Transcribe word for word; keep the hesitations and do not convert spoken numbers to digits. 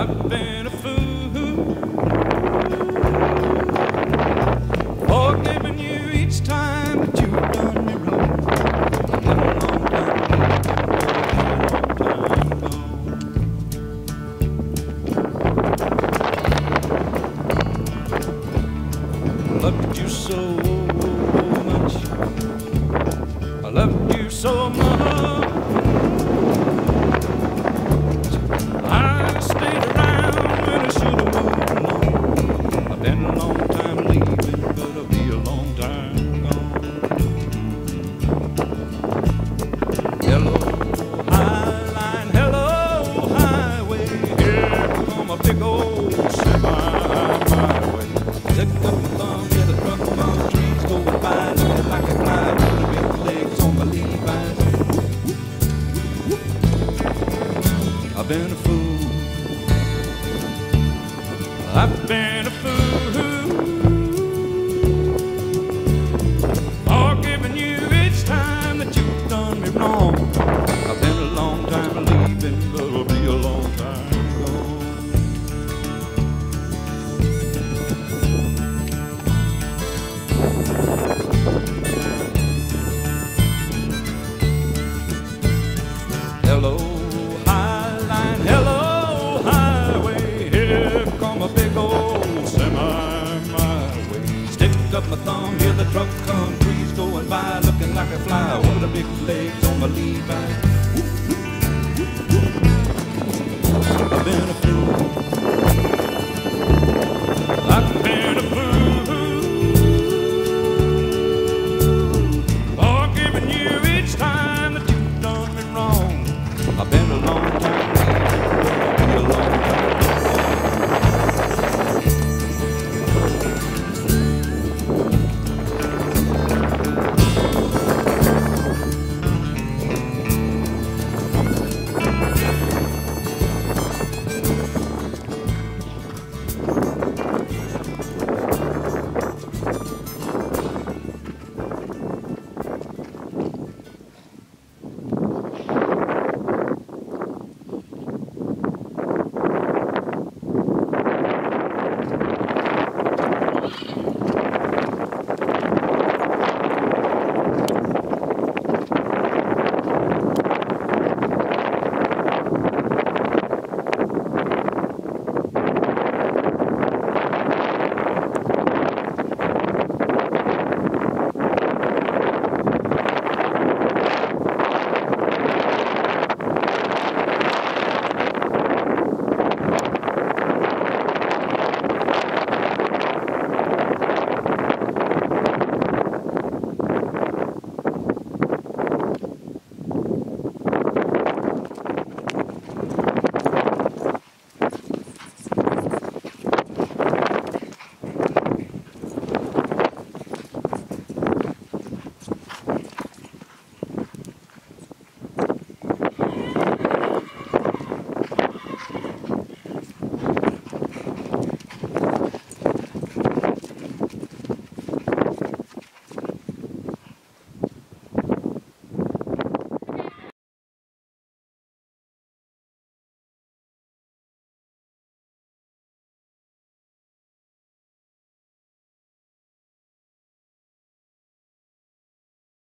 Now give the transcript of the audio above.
I've been a fool for giving you each time that you've done me wrong. I've been a long time, long time gone. Loved you so much, I loved you so much. I stayed around when I should have moved along. I've been a long time leaving, but I'll be a long time gone. Hello, highline, hello, highway. Here come a big old semi my way. Stick up my thumb, yeah, the truck on trees going by, looking like a fly with the big legs on my Levi's. I've been a fool. I've been a fool for giving you each time that you've done me wrong. I've been a long time leaving, but it'll be a long time gone. Hello, highline, hello, highway. Here come a big old semi my way. Stick up my thumb, hear the truck come, trees going by, looking like a fly with the big legs on my Levi's. I've been a